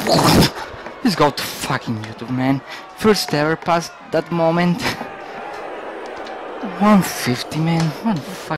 Just go to fucking YouTube, man. First ever past that moment. 150, man. What the fuck?